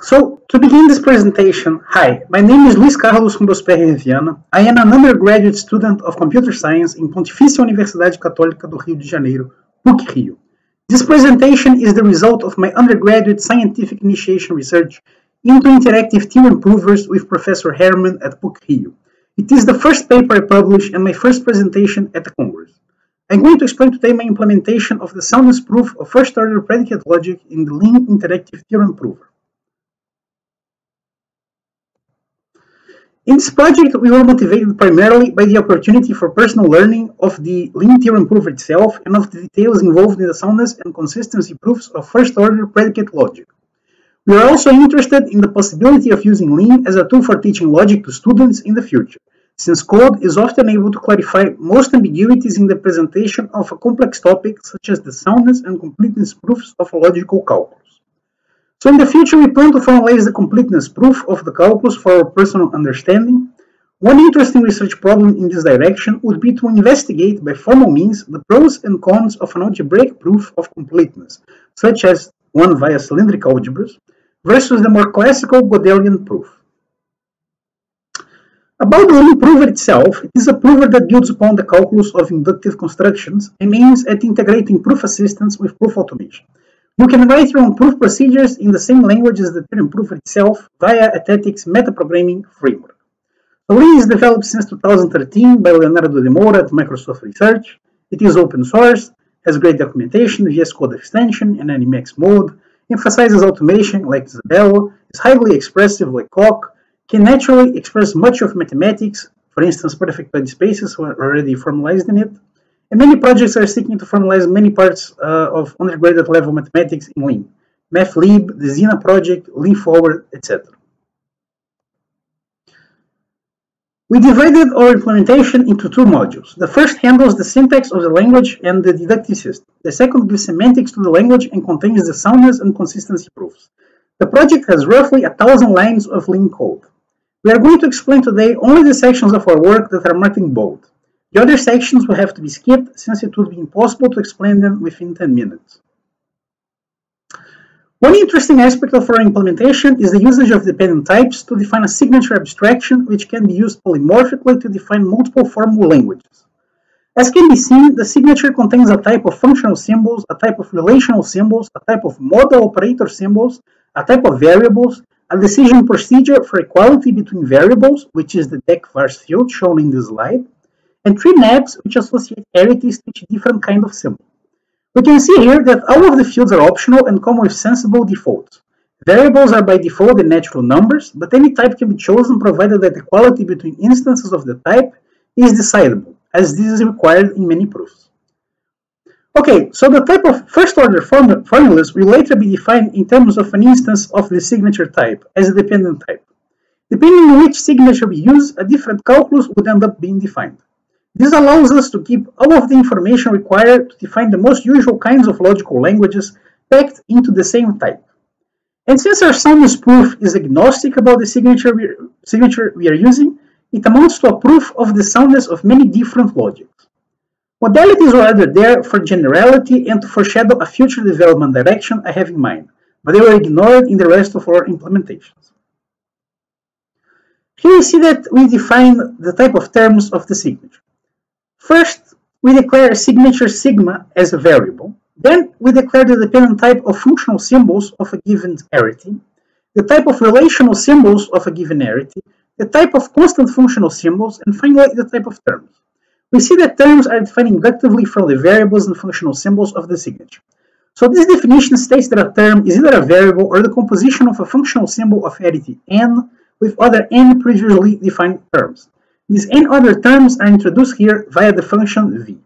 So, to begin this presentation, hi, my name is Luiz Carlos Rubens Perry Viana. I am an undergraduate student of computer science in Pontifícia Universidade Católica do Rio de Janeiro, PUC-Rio. This presentation is the result of my undergraduate scientific initiation research into interactive theorem provers with Professor Herman at PUC-Rio. It is the first paper I published and my first presentation at the Congress. I'm going to explain today my implementation of the soundness proof of first-order predicate logic in the Lean interactive theorem prover. In this project, we were motivated primarily by the opportunity for personal learning of the Lean theorem prover itself and of the details involved in the soundness and consistency proofs of first-order predicate logic. We are also interested in the possibility of using Lean as a tool for teaching logic to students in the future, since code is often able to clarify most ambiguities in the presentation of a complex topic such as the soundness and completeness proofs of logical calculus. So in the future, we plan to formalize the completeness proof of the calculus for our personal understanding. One interesting research problem in this direction would be to investigate by formal means the pros and cons of an algebraic proof of completeness, such as one via cylindric algebras, versus the more classical Gödelian proof. About the Lean prover itself, it is a prover that builds upon the calculus of inductive constructions and aims at integrating proof assistance with proof automation. You can write your own proof procedures in the same language as the theorem prover itself via Ethetix metaprogramming framework. The Lean is developed since 2013 by Leonardo de Moura at Microsoft Research. It is open source, has great documentation, VS Code extension, and Animex mode, emphasizes automation like Isabelle, is highly expressive like Coq, can naturally express much of mathematics, for instance, perfect body spaces were already formalized in it, and many projects are seeking to formalize many parts of undergraduate level mathematics in Lean. MathLib, the Xena project, Lean Forward, etc. We divided our implementation into two modules. The first handles the syntax of the language and the deductive system. The second gives semantics to the language and contains the soundness and consistency proofs. The project has roughly 1,000 lines of Lean code. We are going to explain today only the sections of our work that are marked in bold. The other sections will have to be skipped since it would be impossible to explain them within 10 minutes. One interesting aspect of our implementation is the usage of dependent types to define a signature abstraction which can be used polymorphically to define multiple formal languages. As can be seen, the signature contains a type of functional symbols, a type of relational symbols, a type of model operator symbols, a type of variables, a decision procedure for equality between variables, which is the deck-vars field shown in this slide, and three maps which associate arities to each different kind of symbol. We can see here that all of the fields are optional and come with sensible defaults. Variables are by default the natural numbers, but any type can be chosen provided that equality between instances of the type is decidable, as this is required in many proofs. Okay, so the type of first-order formulas will later be defined in terms of an instance of the signature type as a dependent type. Depending on which signature we use, a different calculus would end up being defined. This allows us to keep all of the information required to define the most usual kinds of logical languages packed into the same type. And since our soundness proof is agnostic about the signature we are using, it amounts to a proof of the soundness of many different logics. Modalities were added there for generality and to foreshadow a future development direction I have in mind, but they were ignored in the rest of our implementations. Here you see that we define the type of terms of the signature. First, we declare a signature sigma as a variable. Then, we declare the dependent type of functional symbols of a given arity, the type of relational symbols of a given arity, the type of constant functional symbols, and finally, the type of terms. We see that terms are defined inductively from the variables and functional symbols of the signature. So this definition states that a term is either a variable or the composition of a functional symbol of arity n with other n previously defined terms. These n other terms are introduced here via the function v.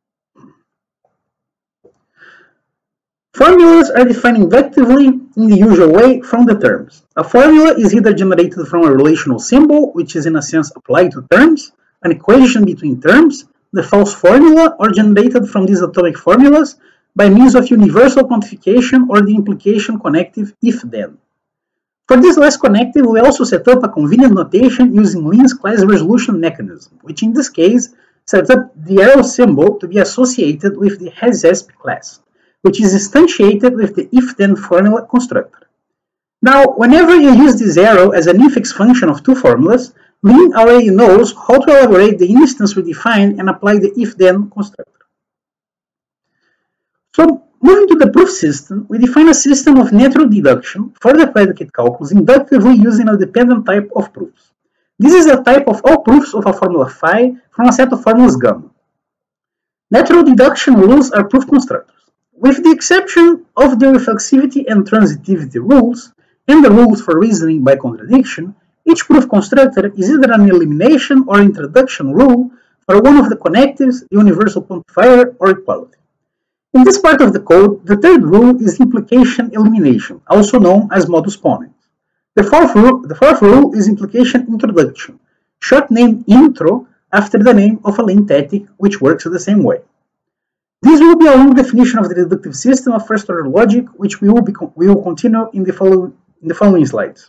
Formulas are defined inductively in the usual way from the terms. A formula is either generated from a relational symbol, which is in a sense applied to terms, an equation between terms, the false formula, or generated from these atomic formulas by means of universal quantification or the implication connective if-then. For this last connective, we also set up a convenient notation using Lean's class resolution mechanism, which in this case sets up the arrow symbol to be associated with the hasEsp class, which is instantiated with the if-then formula constructor. Now, whenever you use this arrow as an infix function of two formulas, Lean already knows how to elaborate the instance we defined and apply the if-then constructor. So, moving to the proof system, we define a system of natural deduction for the predicate calculus inductively using a dependent type of proofs. This is a type of all proofs of a formula phi from a set of formulas gamma. Natural deduction rules are proof constructors. With the exception of the reflexivity and transitivity rules, and the rules for reasoning by contradiction, each proof constructor is either an elimination or introduction rule for one of the connectives, the universal quantifier, or equality. In this part of the code, the third rule is implication elimination, also known as modus ponens. The fourth rule is implication introduction, short named intro after the name of a linthetic, which works the same way. This will be a long definition of the deductive system of first-order logic, which we will continue in the following slides.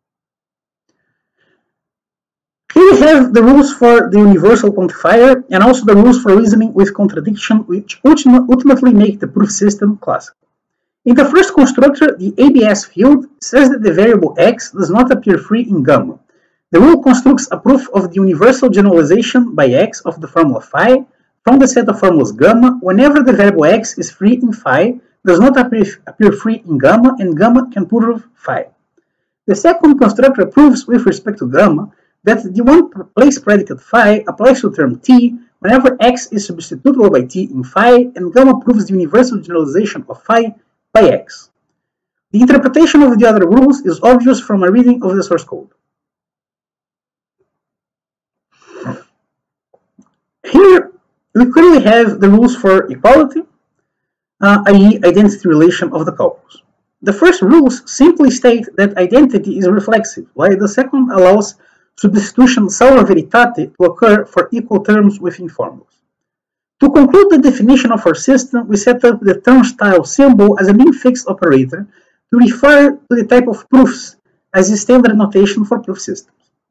Here we have the rules for the universal quantifier and also the rules for reasoning with contradiction, which ultimately make the proof system classical. In the first constructor, the ABS field says that the variable x does not appear free in gamma. The rule constructs a proof of the universal generalization by x of the formula phi from the set of formulas gamma whenever the variable x is free in phi, does not appear free in gamma, and gamma can prove phi. The second constructor proves with respect to gamma that the one-place predicate phi applies to term t whenever x is substitutable by t in phi, and gamma proves the universal generalization of phi by x. The interpretation of the other rules is obvious from a reading of the source code. Here, we clearly have the rules for equality, i.e. identity relation of the calculus. The first rules simply state that identity is reflexive, while the second allows substitution salva veritate to occur for equal terms within formulas. To conclude the definition of our system, we set up the turnstile symbol as an infix operator to refer to the type of proofs as the standard notation for proof systems.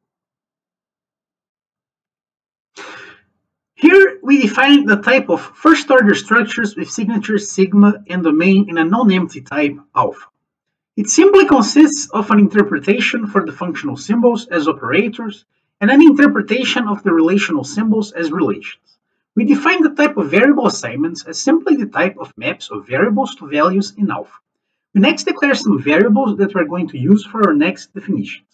Here we define the type of first-order structures with signatures sigma and domain in a non-empty type alpha. It simply consists of an interpretation for the functional symbols as operators and an interpretation of the relational symbols as relations. We define the type of variable assignments as simply the type of maps of variables to values in alpha. We next declare some variables that we're going to use for our next definitions.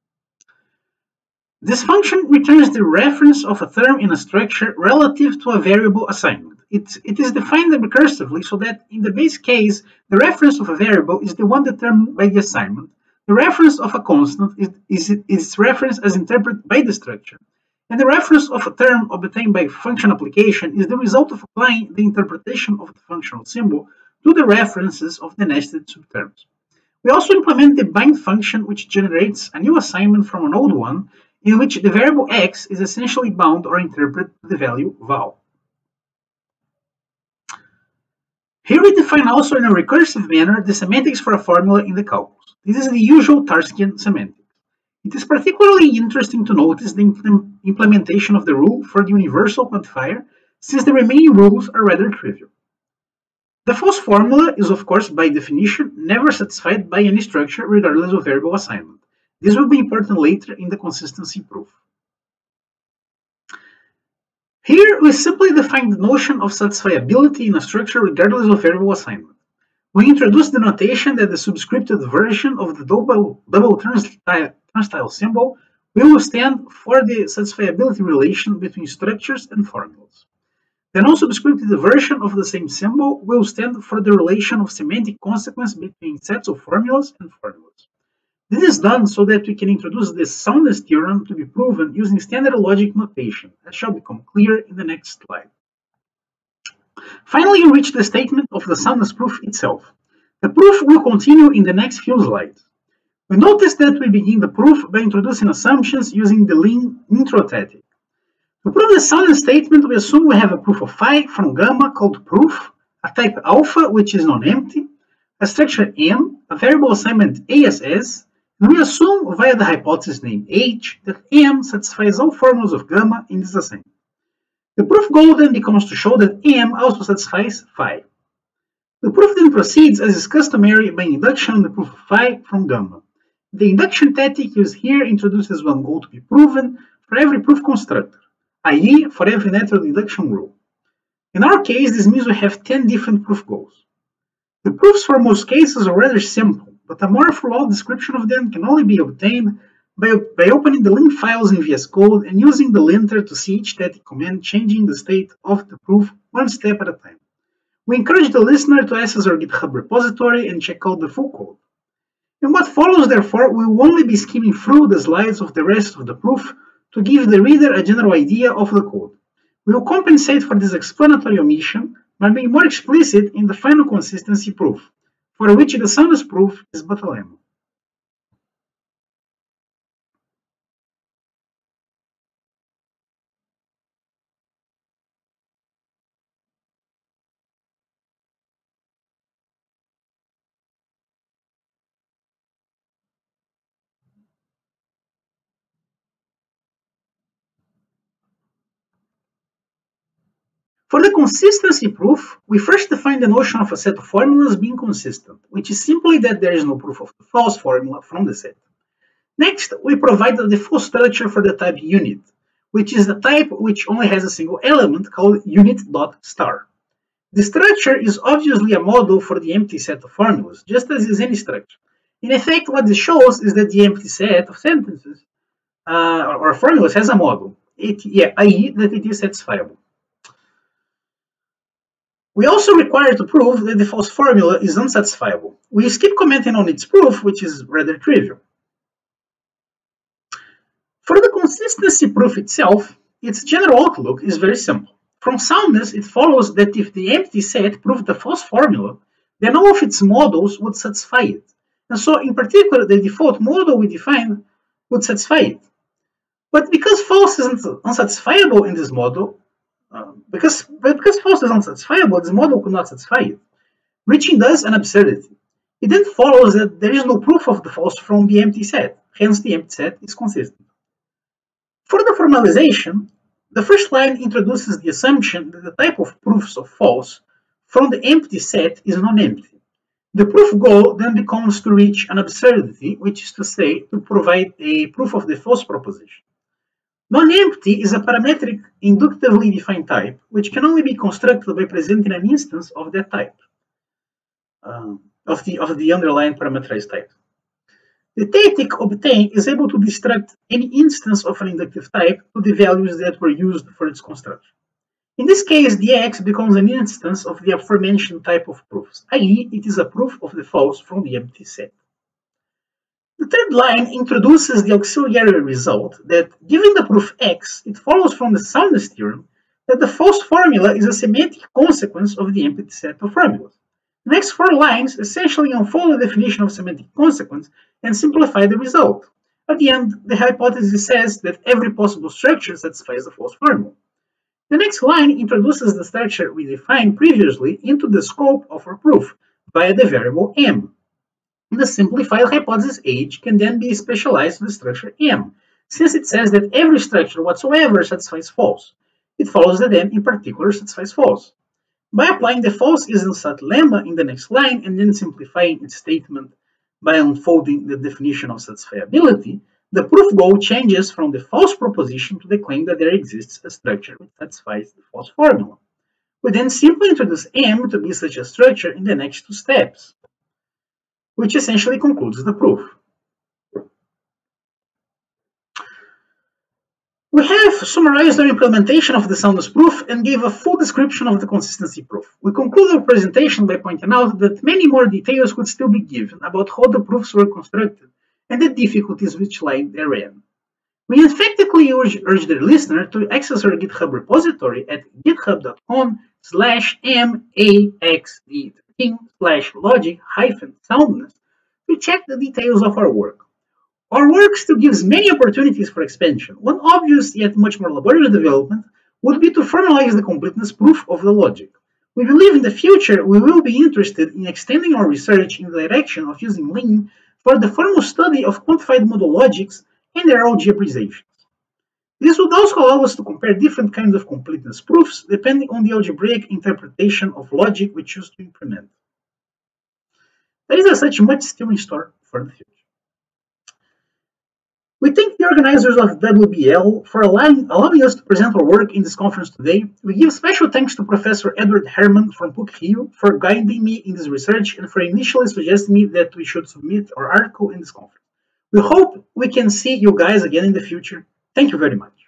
This function returns the reference of a term in a structure relative to a variable assignment. It is defined recursively so that in the base case, the reference of a variable is the one determined by the assignment. The reference of a constant is its reference as interpreted by the structure. And the reference of a term obtained by function application is the result of applying the interpretation of the functional symbol to the references of the nested subterms. We also implement the bind function, which generates a new assignment from an old one, in which the variable x is essentially bound or interpreted to the value val. Here we define also in a recursive manner the semantics for a formula in the calculus. This is the usual Tarskian semantics. It is particularly interesting to notice the implementation of the rule for the universal quantifier, since the remaining rules are rather trivial. The false formula is, of course, by definition, never satisfied by any structure regardless of variable assignment. This will be important later in the consistency proof. Here, we simply define the notion of satisfiability in a structure regardless of variable assignment. We introduce the notation that the subscripted version of the double turnstile symbol will stand for the satisfiability relation between structures and formulas. The non-subscripted version of the same symbol will stand for the relation of semantic consequence between sets of formulas and formulas. This is done so that we can introduce the soundness theorem to be proven using standard logic notation, as shall become clear in the next slide. Finally, we reach the statement of the soundness proof itself. The proof will continue in the next few slides. We notice that we begin the proof by introducing assumptions using the Lean introthetic. To prove the soundness statement, we assume we have a proof of phi from gamma called proof, a type alpha which is non-empty, a structure M, a variable assignment ASS, and we assume via the hypothesis named H that M satisfies all formulas of gamma in this assignment. The proof goal then becomes to show that M also satisfies phi. The proof then proceeds as is customary by induction on the proof of phi from gamma. The induction tactic used here introduces one goal to be proven for every proof constructor, i.e. for every natural deduction rule. In our case, this means we have 10 different proof goals. The proofs for most cases are rather simple, but a more thorough description of them can only be obtained by opening the link files in VS Code and using the linter to see each static command changing the state of the proof one step at a time. We encourage the listener to access our GitHub repository and check out the full code. In what follows, therefore, we will only be skimming through the slides of the rest of the proof to give the reader a general idea of the code. We will compensate for this explanatory omission by being more explicit in the final consistency proof, for which the soundness proof is but a lemma. For the consistency proof, we first define the notion of a set of formulas being consistent, which is simply that there is no proof of the false formula from the set. Next, we provide the default structure for the type unit, which is the type which only has a single element called unit.star. The structure is obviously a model for the empty set of formulas, just as is any structure. In effect, what this shows is that the empty set of sentences or formulas has a model, i.e. that it is satisfiable. We also require to prove that the false formula is unsatisfiable. We skip commenting on its proof, which is rather trivial. For the consistency proof itself, its general outlook is very simple. From soundness, it follows that if the empty set proved the false formula, then all of its models would satisfy it. And so, in particular, the default model we define would satisfy it. But because false is unsatisfiable in this model, because false is unsatisfiable, this model could not satisfy it, reaching thus an absurdity. It then follows that there is no proof of the false from the empty set, hence the empty set is consistent. For the formalization, the first line introduces the assumption that the type of proofs of false from the empty set is non-empty. The proof goal then becomes to reach an absurdity, which is to say, to provide a proof of the false proposition. Non-empty is a parametric inductively defined type, which can only be constructed by presenting an instance of that type, of the underlying parameterized type. The tactic obtained is able to destruct any instance of an inductive type to the values that were used for its construction. In this case, the X becomes an instance of the aforementioned type of proofs, i.e. it is a proof of the false from the empty set. The third line introduces the auxiliary result that, given the proof X, it follows from the soundness theorem that the false formula is a semantic consequence of the empty set of formulas. The next 4 lines essentially unfold the definition of semantic consequence and simplify the result. At the end, the hypothesis says that every possible structure satisfies the false formula. The next line introduces the structure we defined previously into the scope of our proof via the variable m. The simplified hypothesis H can then be specialized to the structure M, since it says that every structure whatsoever satisfies false. It follows that M in particular satisfies false. By applying the false isn't set lemma in the next line and then simplifying its statement by unfolding the definition of satisfiability, the proof goal changes from the false proposition to the claim that there exists a structure which satisfies the false formula. We then simply introduce M to be such a structure in the next 2 steps, which essentially concludes the proof. We have summarized our implementation of the soundness proof and gave a full description of the consistency proof. We conclude our presentation by pointing out that many more details could still be given about how the proofs were constructed and the difficulties which lie therein. We emphatically urge the listener to access our GitHub repository at github.com/maxd13/logic-soundness to check the details of our work. Our work still gives many opportunities for expansion. One obvious yet much more laborious development would be to formalize the completeness proof of the logic. We believe in the future we will be interested in extending our research in the direction of using Lean for the formal study of quantified model logics and their algebraizations. This would also allow us to compare different kinds of completeness proofs depending on the algebraic interpretation of logic we choose to implement. There is as such much still in store for the future. We thank the organizers of WBL for allowing us to present our work in this conference today. We give special thanks to Professor Edward Herman from PUC-Rio for guiding me in this research and for initially suggesting me that we should submit our article in this conference. We hope we can see you guys again in the future. Thank you very much.